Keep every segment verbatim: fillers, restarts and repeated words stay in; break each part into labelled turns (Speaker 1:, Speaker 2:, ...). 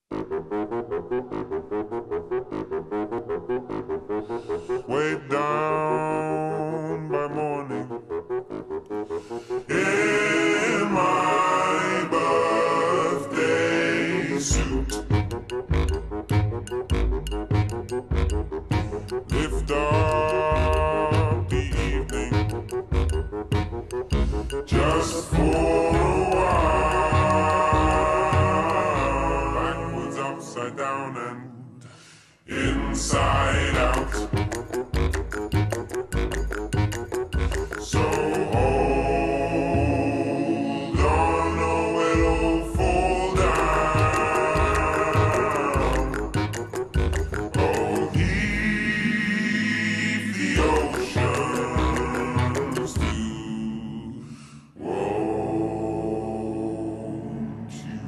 Speaker 1: Way down by morning in my birthday suit. Lift up the evening just for a while. Backwards, upside down, and inside out. So hold on or it'll fall down. Oh, heave the oceans too, won't you?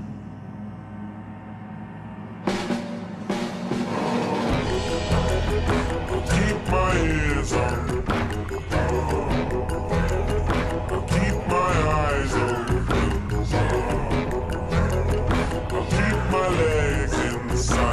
Speaker 1: I'll keep my ears on. I'll keep my eyes open. I'll keep my legs inside.